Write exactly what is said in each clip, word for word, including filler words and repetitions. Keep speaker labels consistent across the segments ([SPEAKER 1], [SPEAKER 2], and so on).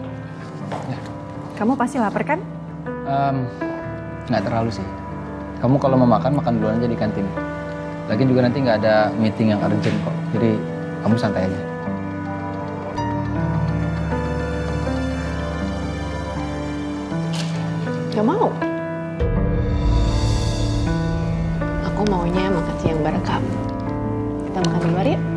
[SPEAKER 1] Ya.
[SPEAKER 2] Kamu pasti lapar kan?
[SPEAKER 1] Um, nggak terlalu sih. Kamu kalau mau makan, makan duluan aja di kantin. Lagi juga nanti nggak ada meeting yang urgent kok. Jadi kamu santai aja.
[SPEAKER 3] Gak mau. Aku maunya makan siang bareng kamu. Kita makan di luar yuk.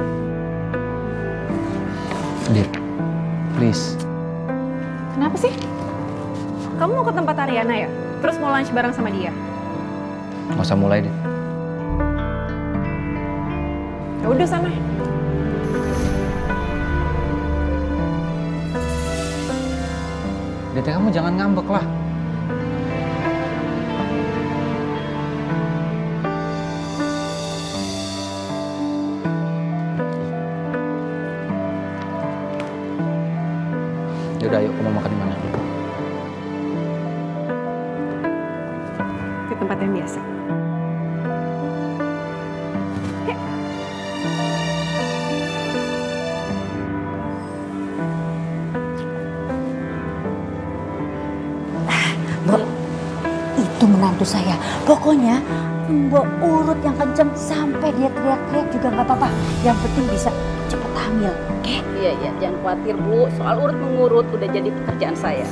[SPEAKER 1] Dit, please.
[SPEAKER 2] Kenapa sih? Kamu mau ke tempat Ariana ya? Terus mau lunch bareng sama dia?
[SPEAKER 1] Nggak usah mulai, Dit.
[SPEAKER 2] Ya udah sana.
[SPEAKER 1] Dit, kamu jangan ngambek lah. Yaudah, ayo kamu makan di mana?
[SPEAKER 2] Di tempat yang biasa. Yuk.
[SPEAKER 4] Mbok, itu menantu saya. Pokoknya Mbok urut yang kenceng sampai dia teriak-teriak juga nggak apa-apa. Yang penting bisa cepet hamil, oke? Okay?
[SPEAKER 5] Iya, iya, jangan khawatir Bu. Soal urut mengurut udah jadi pekerjaan saya.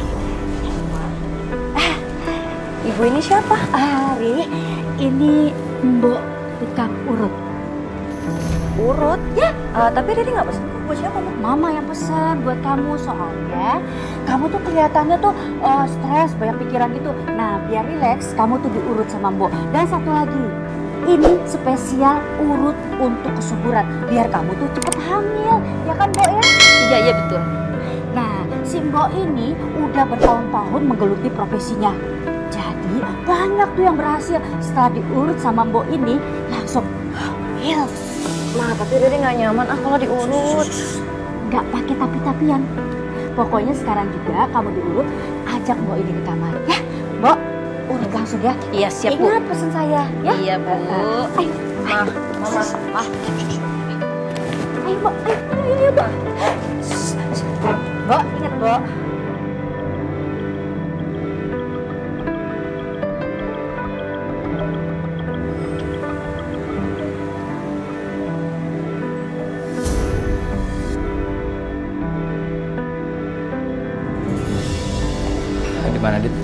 [SPEAKER 4] Eh, ibu ini siapa? Ari, ini Mbok tukang urut. Urut? Ya, uh, tapi Riri nggak pesen buat siapa, Bu? Mama yang pesen buat kamu soalnya kamu tuh kelihatannya tuh uh, stres, banyak pikiran gitu. Nah, biar rileks, kamu tuh diurut sama Mbok. Dan satu lagi, ini spesial urut untuk kesuburan, biar kamu tuh cepet hamil, ya kan Mbok ya?
[SPEAKER 5] Iya, iya betul.
[SPEAKER 4] Nah, si Mbok ini udah bertahun-tahun menggeluti profesinya. Jadi banyak tuh yang berhasil setelah diurut sama Mbok ini langsung hamil.
[SPEAKER 3] Ma, tapi Riri gak nyaman ah kalau diurut.
[SPEAKER 4] Gak pakai tapi-tapian. Pokoknya sekarang juga kamu diurut, ajak Mbok ini ke kamar, ya? Mbok, urut langsung ya.
[SPEAKER 5] Iya, siap Bu.
[SPEAKER 4] Ingat pesan saya, ya?
[SPEAKER 5] Iya Bu.
[SPEAKER 4] Uh, ayo,
[SPEAKER 5] Ma, Mama, Ma.
[SPEAKER 4] Ayo Mbok, ayo, ayo, ayo Mbok. Mbok, ingat Mbok.
[SPEAKER 1] Di mana, Dit?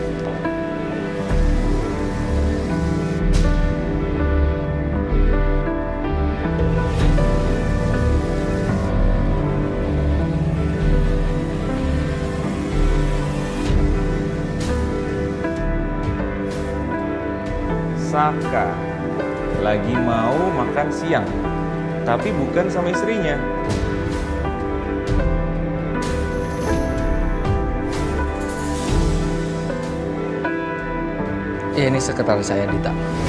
[SPEAKER 6] Saka lagi mau makan siang, tapi bukan sama istrinya.
[SPEAKER 1] Iya, ini sekretaris saya, Dita.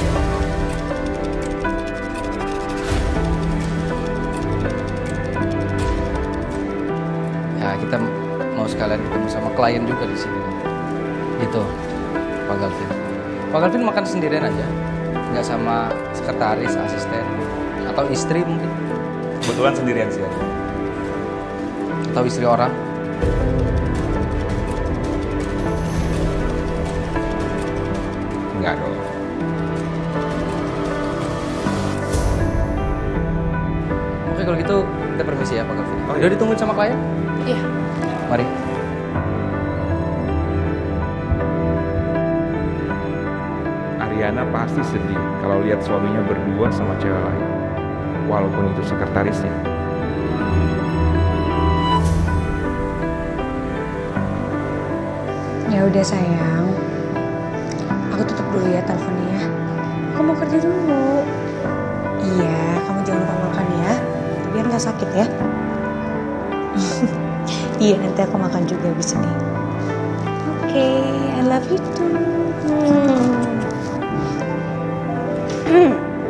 [SPEAKER 1] Ya, kita mau sekalian ketemu sama klien juga di sini nanti. Gitu, Pak Galvin. Pak Galvin makan sendirian aja, nggak sama sekretaris, asisten, atau istri mungkin.
[SPEAKER 6] Kebetulan sendirian sih.
[SPEAKER 1] Atau istri orang.
[SPEAKER 6] Enggak dong.
[SPEAKER 1] Oke, kalau gitu kita permisi ya Pak Galvin. Oh, udah ditungguin sama klien?
[SPEAKER 3] Iya.
[SPEAKER 1] Mari.
[SPEAKER 6] Ariana pasti sedih kalau lihat suaminya berdua sama cewek lain. Walaupun itu sekretarisnya.
[SPEAKER 7] Ya udah sayang. Aku tutup dulu ya teleponnya ya. Aku mau kerja dulu. Iya, kamu jangan lupa makan ya. Biar nggak sakit ya. Iya, nanti aku makan juga abis ini. Oke, okay, I love you too. Hmm.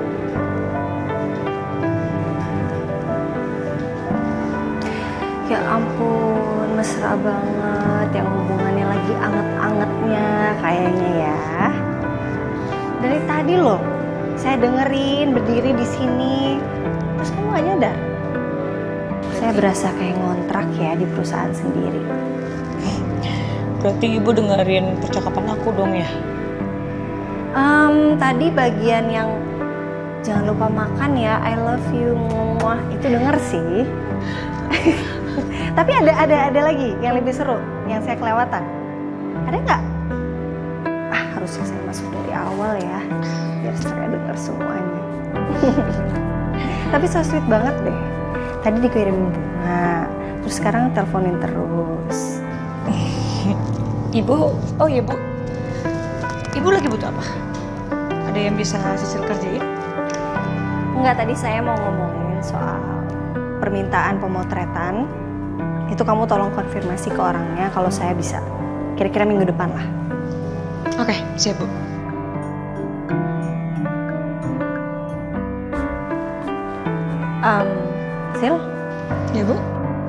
[SPEAKER 8] Ya ampun, mesra banget yang hubungannya lagi anget-angetnya kayaknya ya. Dari tadi loh, saya dengerin berdiri di sini. Terus kamu gak nyadar? Saya Saya berasa kayak ngontrak ya di perusahaan sendiri.
[SPEAKER 7] Berarti ibu dengerin percakapan aku dong ya?
[SPEAKER 8] Um, tadi bagian yang jangan lupa makan ya, I love you, muah, itu denger sih. Tapi ada ada ada lagi yang lebih seru, yang saya kelewatan. Ada nggak? Ah, harusnya saya masuk dari awal ya, biar saya dengar semuanya. Tapi so sweet banget deh. Tadi dikirimin bunga, terus sekarang teleponin terus.
[SPEAKER 7] Ibu, oh iya Bu. Ibu lagi butuh apa? Ada yang bisa Sisil kerjain?
[SPEAKER 8] Enggak, tadi saya mau ngomongin soal permintaan pemotretan. Itu kamu tolong konfirmasi ke orangnya kalau saya bisa. Kira-kira minggu depan lah.
[SPEAKER 7] Oke, siap Bu.
[SPEAKER 8] Um, Sil?
[SPEAKER 7] Ya Bu?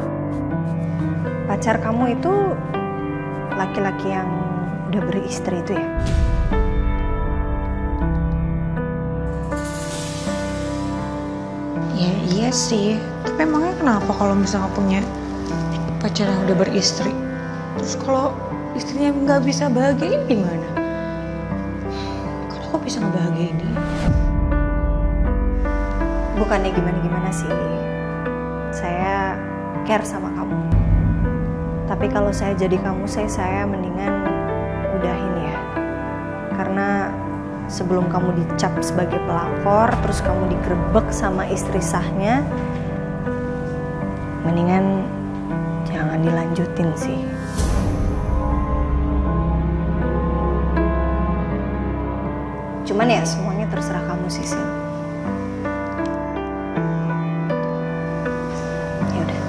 [SPEAKER 8] Pacar kamu itu laki-laki yang udah beristri itu ya?
[SPEAKER 7] Ya iya sih, tapi emangnya kenapa kalau misalnya punya pacar yang udah beristri? Terus kalau istrinya nggak bisa bahagiain gimana? Kan aku bisa ngebahagiain dia.
[SPEAKER 8] Bukannya gimana-gimana sih. Saya care sama kamu. Tapi kalau saya jadi kamu, saya, saya mendingan udahin ya. Karena sebelum kamu dicap sebagai pelakor, terus kamu digerebek sama istri sahnya, mendingan jangan dilanjutin sih. Cuman ya semuanya terserah kamu sih, Sil. Ya udah.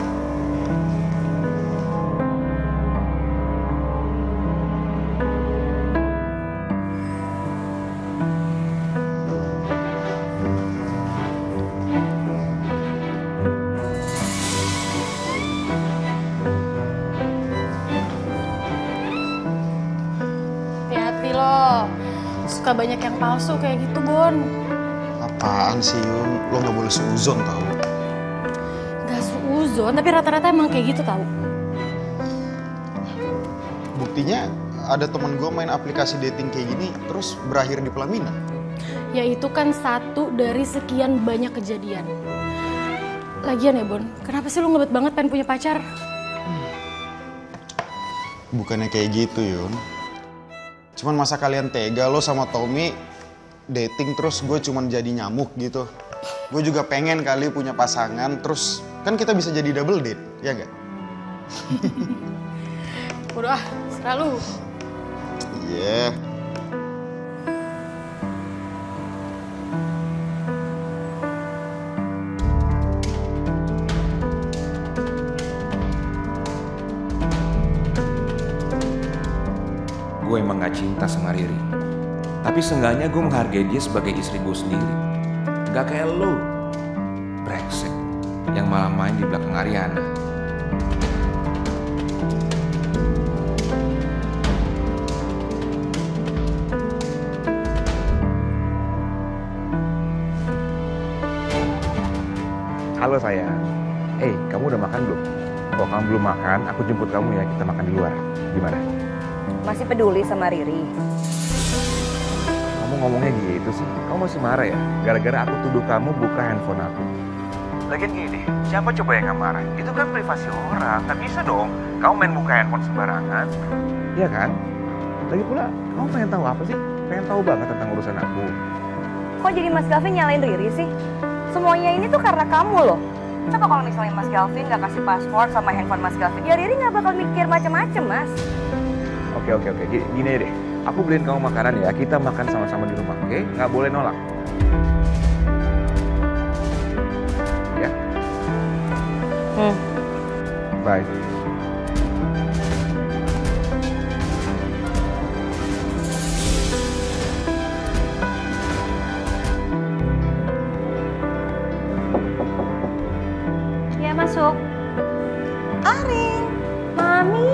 [SPEAKER 2] Hati-hati loh. Suka banyak yang palsu kayak gitu, Bon.
[SPEAKER 9] Apaan sih, Yun? Lo gak boleh seuzon tau.
[SPEAKER 2] Gak seuzon, tapi rata-rata emang kayak gitu tau.
[SPEAKER 9] Buktinya ada temen gue main aplikasi dating kayak gini, terus berakhir di pelaminan.
[SPEAKER 2] Ya itu kan satu dari sekian banyak kejadian. Lagian ya, Bon, kenapa sih lu ngebet banget pengen punya pacar?
[SPEAKER 9] Bukannya kayak gitu, Yun. Cuman masa kalian tega lo sama Tommy dating terus gue cuman jadi nyamuk gitu. Gue juga pengen kali punya pasangan, terus kan kita bisa jadi double date, ya gak?
[SPEAKER 2] Bodoh ah, serah lu.
[SPEAKER 9] Iya. Yeah.
[SPEAKER 6] Gue emang gak cinta sama Riri. Tapi seenggaknya gue menghargai dia sebagai istri gue sendiri. Gak kayak lo, brengsek, yang malah main di belakang Ariana. Halo sayang. Eh, hey, kamu udah makan belum? Kalau kamu belum makan, aku jemput kamu ya, kita makan di luar. Gimana?
[SPEAKER 4] Masih peduli sama Riri?
[SPEAKER 6] Kamu ngomongnya gitu sih, kamu masih marah ya? Gara-gara aku tuduh kamu buka handphone aku. Lagian gini, siapa coba yang gak marah? Itu kan privasi orang, gak bisa dong kamu main buka handphone sembarangan. Iya kan? Lagi pula, kamu pengen tahu apa sih? Pengen tahu banget tentang urusan aku.
[SPEAKER 4] Kok jadi Mas Galvin nyalain Riri sih? Semuanya ini tuh karena kamu loh. Coba kalau misalnya Mas Galvin gak kasih password sama handphone Mas Galvin, ya Riri gak bakal mikir macem-macem, Mas.
[SPEAKER 6] Oke, oke, oke. Gini deh. Aku beliin kamu makanan ya. Kita makan sama-sama di rumah, oke? Nggak boleh nolak. Ya?
[SPEAKER 4] Hmm.
[SPEAKER 6] Bye.
[SPEAKER 4] Ya, masuk.
[SPEAKER 3] Arin.
[SPEAKER 4] Mami.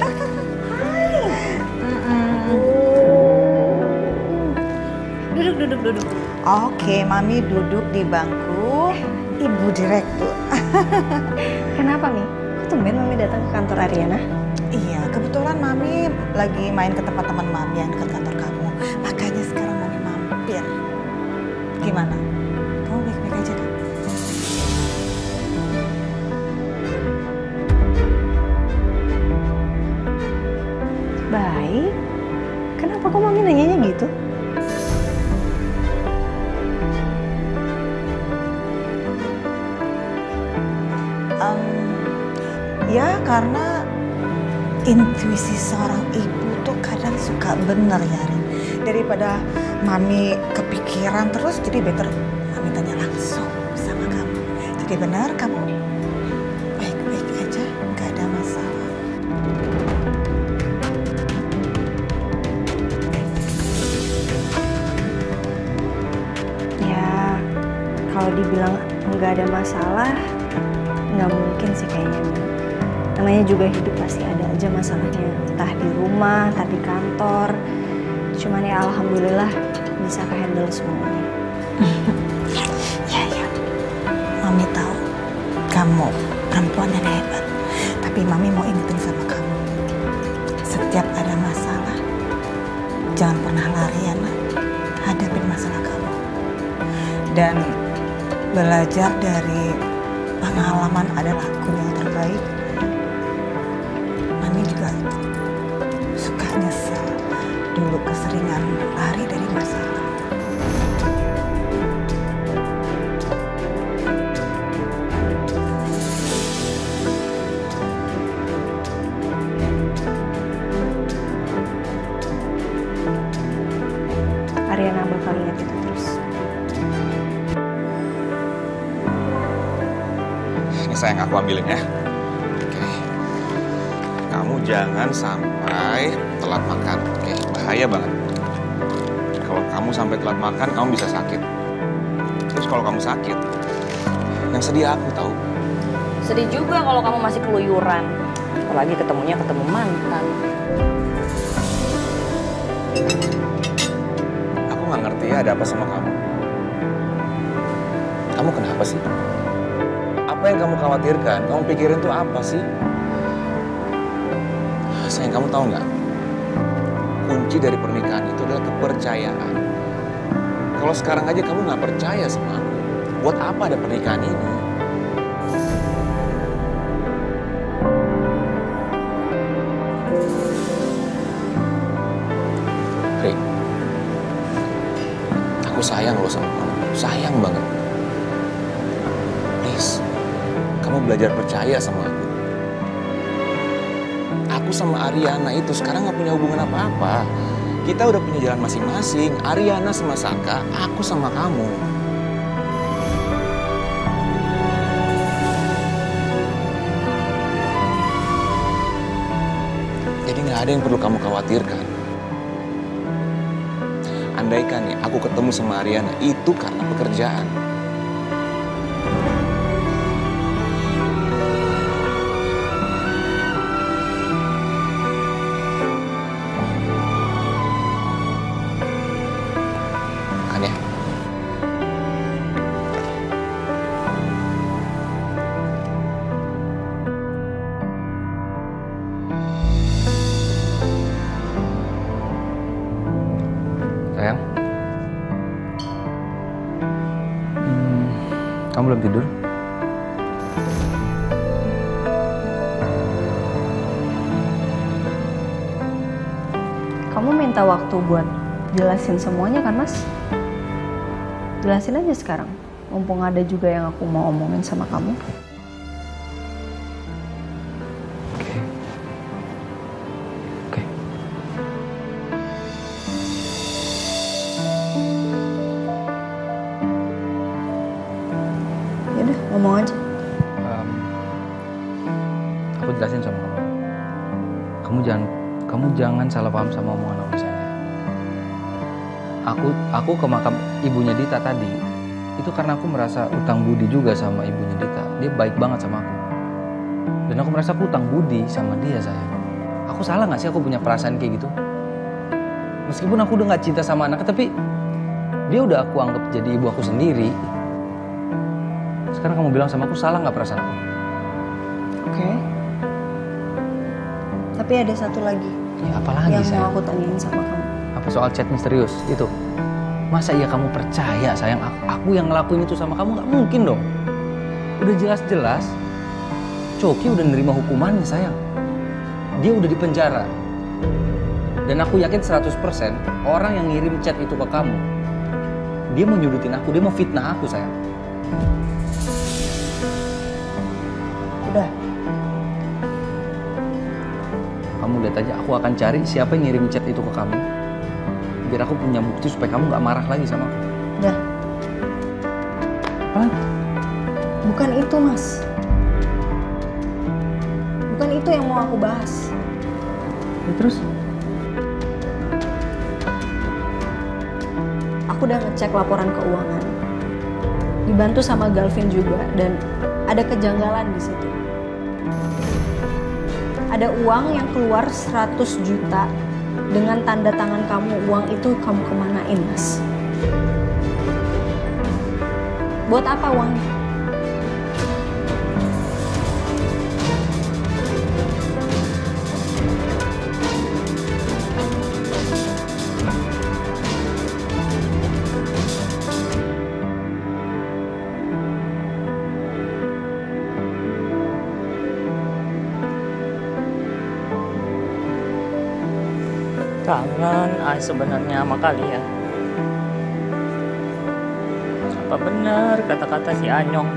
[SPEAKER 4] Duduk, duduk, duduk.
[SPEAKER 3] Oke, Mami duduk di bangku Ibu Direktur.
[SPEAKER 8] Kenapa, Mi? Kok tumben Mami datang ke kantor Ariana?
[SPEAKER 10] Iya, kebetulan Mami lagi main ke tempat teman Mami yang dekat kantor kamu. Makanya sekarang Mami mampir. Gimana? Kamu baik-baik aja kan?
[SPEAKER 8] Baik. Kenapa kok Mami nanyanya gitu?
[SPEAKER 10] Um, ya karena intuisi seorang ibu tuh kadang suka bener ya, Rin. Daripada Mami kepikiran terus, jadi better Mami tanya langsung sama kamu. Jadi benar kamu baik-baik aja, gak ada masalah.
[SPEAKER 8] Ya, kalau dibilang nggak ada masalah, nggak mungkin sih kayaknya, Mi. Namanya juga hidup pasti ada aja masalahnya, entah di rumah, entah di kantor. Cuman ya alhamdulillah bisa ke-handle semuanya.
[SPEAKER 10] Ya, ya. Mami tahu kamu perempuan yang hebat. Tapi Mami mau ingetin sama kamu. Setiap ada masalah, jangan pernah lari ya, nak. Hadapin masalah kamu. Dan belajar dari pengalaman adalah guru yang terbaik. Mami juga suka nyesel dulu keseringan lari dari masalah.
[SPEAKER 8] Ariana bakal ingat itu terus.
[SPEAKER 6] Ini sayang aku ambilin ya. Oke. Kamu jangan sampai telat makan. Oke, bahaya banget. Kalau kamu sampai telat makan, kamu bisa sakit. Terus kalau kamu sakit, yang sedih aku tahu.
[SPEAKER 5] Sedih juga kalau kamu masih keluyuran. Apalagi ketemunya ketemu mantan.
[SPEAKER 6] Aku nggak ngerti ya ada apa sama kamu. Kamu kenapa sih? Apa yang kamu khawatirkan? Kamu pikirin tuh apa sih? Sayang, kamu tahu nggak? Kunci dari pernikahan itu adalah kepercayaan. Kalau sekarang aja kamu nggak percaya sama aku, buat apa ada pernikahan ini? Rik, aku sayang loh sama kamu, sayang banget. Please, kamu belajar percaya sama aku. Aku sama Ariana itu sekarang nggak punya hubungan apa-apa. Kita udah punya jalan masing-masing. Ariana sama Saka, aku sama kamu. Jadi nggak ada yang perlu kamu khawatirkan. Andaikan ya aku ketemu sama Ariana itu karena pekerjaan.
[SPEAKER 1] Sayang, hmm, kamu belum tidur?
[SPEAKER 8] Kamu minta waktu buat jelasin semuanya kan, Mas? Jelasin aja sekarang. Mumpung ada juga yang aku mau omongin sama kamu.
[SPEAKER 1] Oke. Oke.
[SPEAKER 8] Yaudah, ngomong aja.
[SPEAKER 1] Um, aku jelasin sama kamu. Kamu jangan, kamu jangan salah paham sama omongan om saya. Aku, aku ke makam ibunya Dita tadi. Itu karena aku merasa utang budi juga sama ibunya Dita. Dia baik banget sama aku. Dan aku merasa aku utang budi sama dia, sayang. Aku salah gak sih aku punya perasaan kayak gitu? Meskipun aku udah gak cinta sama anaknya, tapi dia udah aku anggap jadi ibu aku sendiri. Sekarang kamu bilang sama aku, salah gak perasaan aku?
[SPEAKER 8] Oke. Tapi ada satu lagi.
[SPEAKER 1] Ya apa lagi
[SPEAKER 8] yang
[SPEAKER 1] sayang?
[SPEAKER 8] mau aku tanyain sama kamu.
[SPEAKER 1] Apa soal chat misterius itu? Masa iya kamu percaya sayang aku, aku yang ngelakuin itu sama kamu? Nggak mungkin dong. Udah jelas-jelas Coki udah nerima hukumannya sayang. Dia udah di penjara. Dan aku yakin seratus persen orang yang ngirim chat itu ke kamu, dia mau nyudutin aku, dia mau fitnah aku sayang.
[SPEAKER 8] Udah.
[SPEAKER 1] Kamu lihat aja, aku akan cari siapa yang ngirim chat itu ke kamu. Biar aku punya bukti supaya kamu gak marah lagi sama aku.
[SPEAKER 8] Udah.
[SPEAKER 1] Apa lagi?
[SPEAKER 8] Bukan itu, Mas. Bukan itu yang mau aku bahas.
[SPEAKER 1] Ya, terus?
[SPEAKER 8] Aku udah ngecek laporan keuangan. Dibantu sama Galvin juga, dan ada kejanggalan di situ. Ada uang yang keluar seratus juta dengan tanda tangan kamu. Uang itu kamu kemanain, Mas? Buat apa uangnya?
[SPEAKER 11] Kangen Ai sebenarnya sama kalian. Apa benar kata-kata si Anyong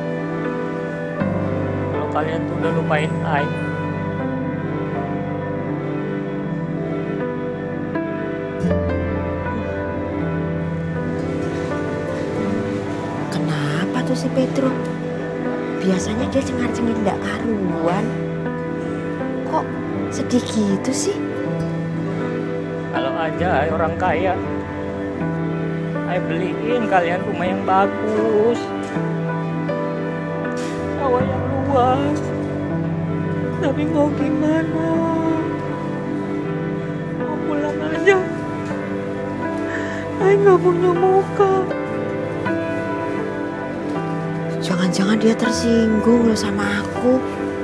[SPEAKER 11] kalau kalian tuh udah lupain Ai?
[SPEAKER 10] Kenapa tuh si Petro? Biasanya dia cengar-cengir nggak karuan. Kok sedih gitu sih?
[SPEAKER 11] Kalau aja Ai orang kaya, Ai beliin kalian rumah yang bagus, sawah yang luas. Tapi mau gimana? Mau pulang aja, Ai nggak punya muka.
[SPEAKER 10] Jangan-jangan dia tersinggung loh sama aku.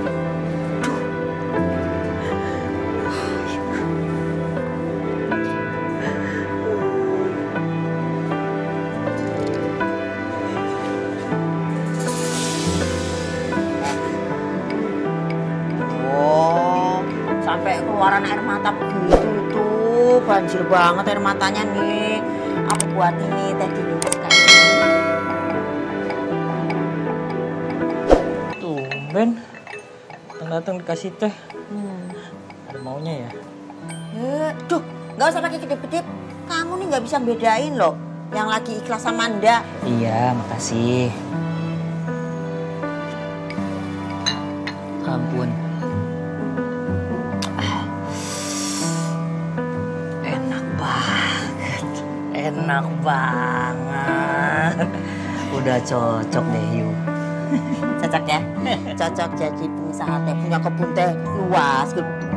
[SPEAKER 12] Keluaran air mata begitu itu banjir banget air matanya nih. Aku buat ini teh dingin sekali.
[SPEAKER 11] Tumben datang dikasih teh. Hmm. Ada maunya ya?
[SPEAKER 12] Eh, duh, nggak usah pakai kedip-kedip. Kamu nih nggak bisa bedain loh yang lagi ikhlas sama ndak.
[SPEAKER 11] Iya, makasih. Ampun. Enak banget. Udah cocok deh Yu.
[SPEAKER 12] Cocok ya? Cocok jadi pengusaha teh, punya kebun teh luas.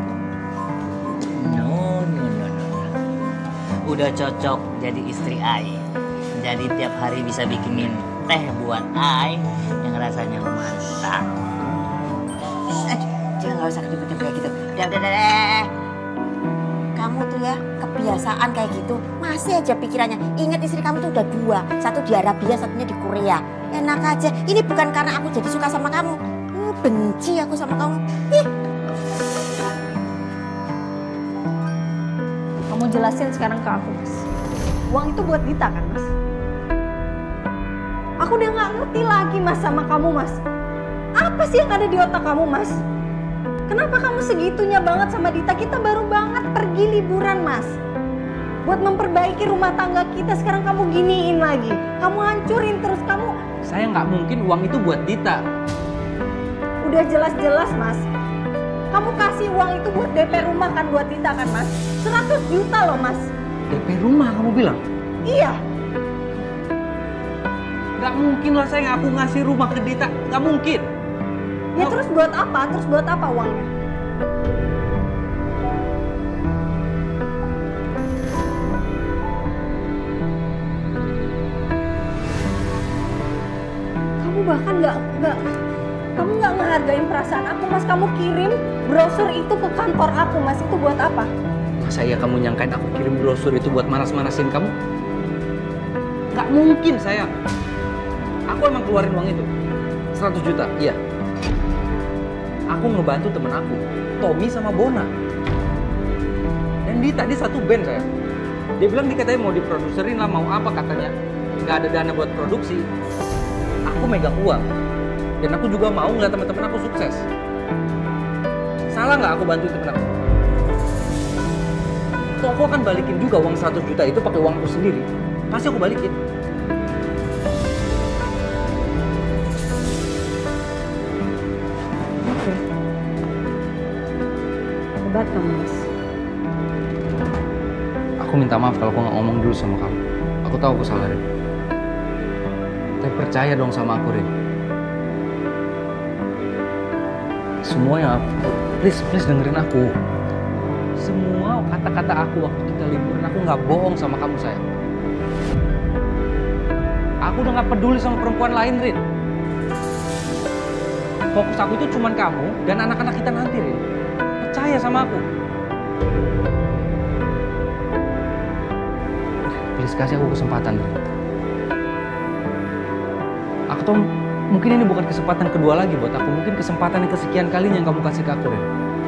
[SPEAKER 11] No, no, no, no. Udah cocok jadi istri Ai. Jadi tiap hari bisa bikinin teh buat Ai yang rasanya mantap.
[SPEAKER 12] Eh, jangan nggak usah kedip-kedip kayak gitu. Udah, udah, udah. Kamu tuh ya kebiasaan kayak gitu, masih aja pikirannya. Ingat istri kamu tuh udah dua, satu di Arabia, satunya di Korea. Enak aja. Ini bukan karena aku jadi suka sama kamu. Hmm, benci aku sama kamu. Ih.
[SPEAKER 8] Kamu jelasin sekarang ke aku, Mas. Uang itu buat Dita kan, Mas? Aku udah nggak ngerti lagi, Mas, sama kamu, Mas. Apa sih yang ada di otak kamu, Mas? Kenapa kamu segitunya banget sama Dita? Kita baru banget pergi liburan, Mas. Buat memperbaiki rumah tangga kita, sekarang kamu giniin lagi. Kamu hancurin terus, kamu...
[SPEAKER 1] Saya nggak mungkin uang itu buat Dita.
[SPEAKER 8] Udah jelas-jelas, Mas. Kamu kasih uang itu buat D P rumah kan, buat Dita kan, Mas? seratus juta loh, Mas.
[SPEAKER 1] D P rumah kamu bilang?
[SPEAKER 8] Iya.
[SPEAKER 1] Nggak mungkin lah saya ngaku ngasih rumah ke Dita. Nggak mungkin.
[SPEAKER 8] Ya terus buat apa? Terus buat apa uangnya? Kamu bahkan nggak nggak Kamu nggak ngehargain perasaan aku, Mas. Kamu kirim brosur itu ke kantor aku, Mas. Itu buat apa?
[SPEAKER 1] Masa iya kamu nyangkain aku kirim brosur itu buat manas-manasin kamu? Gak mungkin, sayang. Aku emang keluarin uang itu. seratus juta, iya. Aku ngebantu temen aku, Tommy sama Bona. Dan Dita, dia satu band, sayang. Dia bilang dia katanya mau diproduserin lah, mau apa katanya. Gak ada dana buat produksi. Aku megang uang. Dan aku juga mau ngeliat teman-teman aku sukses. Salah nggak aku bantuin temen aku? Toh aku akan balikin juga uang seratus juta itu pakai uang aku sendiri. Pasti aku balikin.
[SPEAKER 8] Oke. Hebat kamu, Mas.
[SPEAKER 1] Aku minta maaf kalau aku nggak ngomong dulu sama kamu. Aku tahu aku salah, Rin. Tapi percaya dong sama aku, Rin. Semua yang aku, please, please dengerin aku. Semua kata-kata aku waktu kita liburan, aku nggak bohong sama kamu, sayang. Aku udah nggak peduli sama perempuan lain, Rin. Fokus aku itu cuman kamu dan anak-anak kita nanti, Rin. Percaya sama aku. Please kasih aku kesempatan, Rin. Aku tahu mungkin ini bukan kesempatan kedua lagi buat aku. Mungkin kesempatan yang kesekian kalinya yang kamu kasih ke aku, Rin.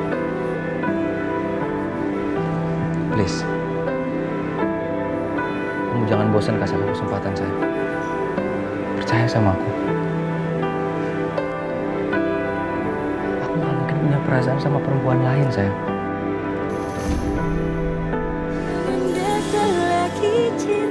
[SPEAKER 1] Please. Kamu jangan bosan kasih aku kesempatan, sayang. Percaya sama aku. Aku gak mungkin punya perasaan sama perempuan lain, sayang.
[SPEAKER 13] Datang lagi cinta.